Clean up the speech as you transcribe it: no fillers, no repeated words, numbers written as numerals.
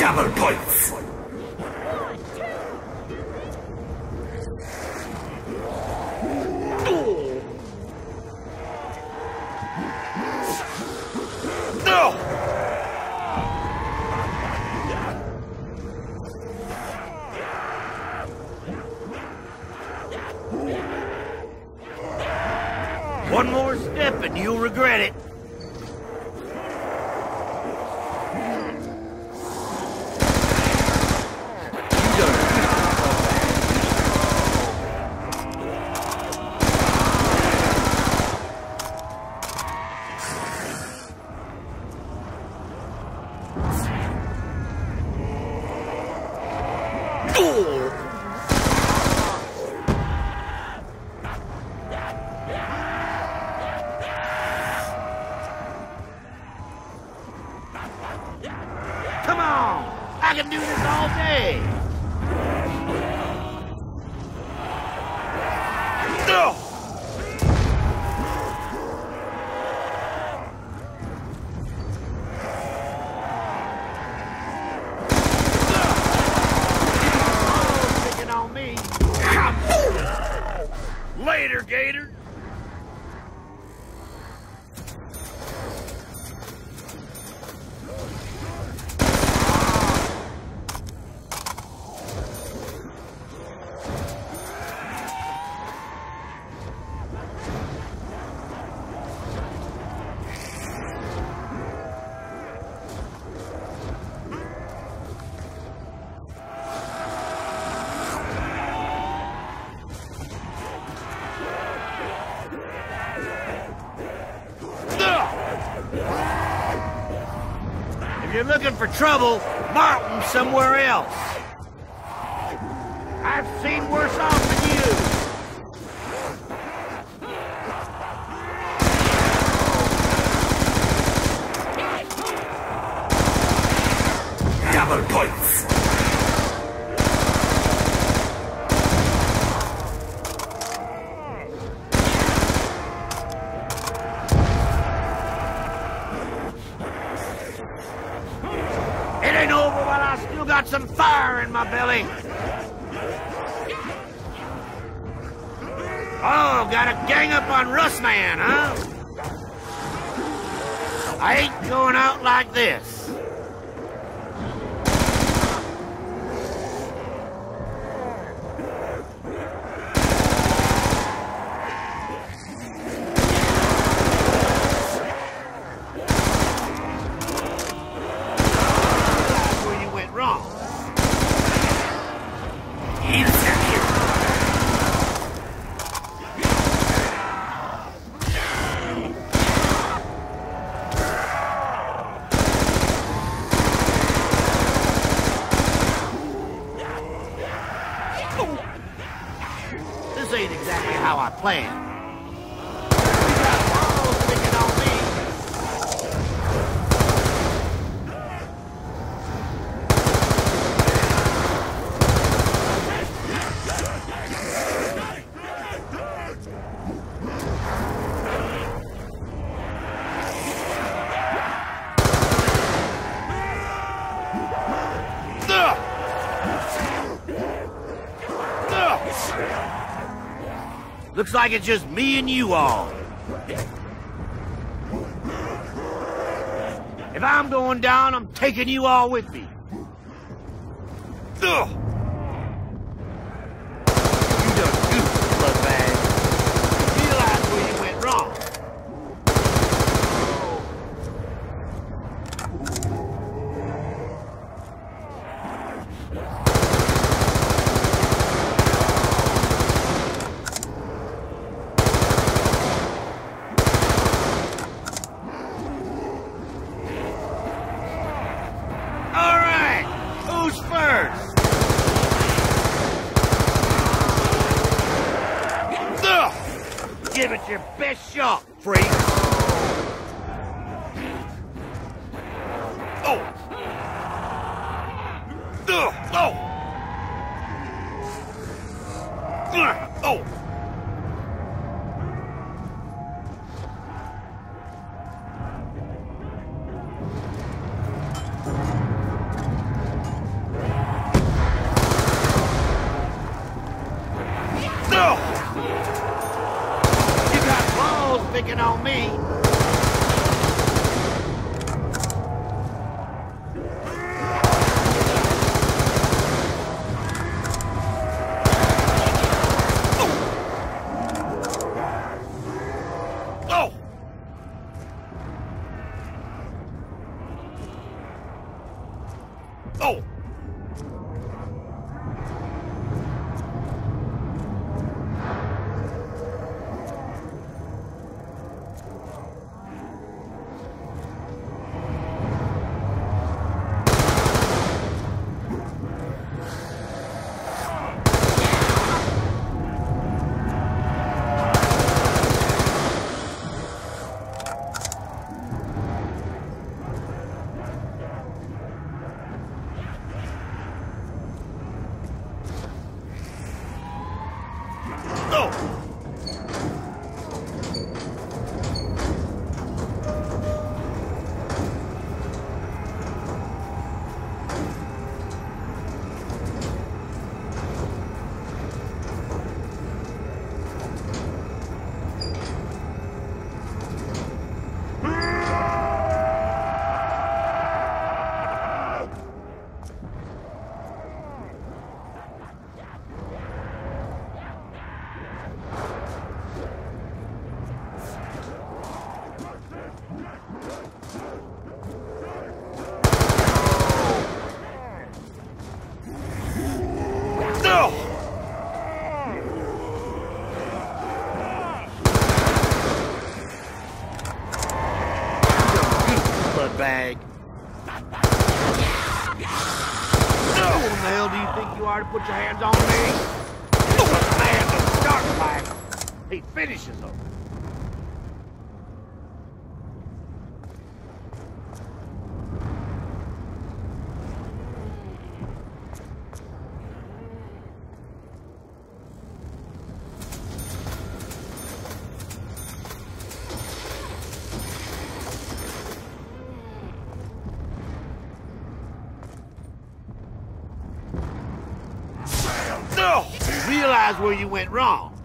Double points! One more step and you'll regret it. Come on! I can do this all day! Picking on me. Later, Gator! If you're looking for trouble, Martin somewhere else. I've seen worse off than you. Double points! It ain't over while I still got some fire in my belly. Oh, got a gang up on Russman, huh? I ain't going out like this. Where you went wrong. This ain't exactly how I planned. You got balls sticking on me. Looks like it's just me and you all. If I'm going down, I'm taking you all with me. Ugh. You done goofed, bloodbag. You realize where you went wrong. Who's first? Ugh! Give it your best shot, freak. Oh! Ugh! Oh! Ugh! Oh! picking on me. Oh! Oh! Bag. Who in the hell do you think you are to put your hands on me? You're a man that starts like he finishes them. You realize where you went wrong.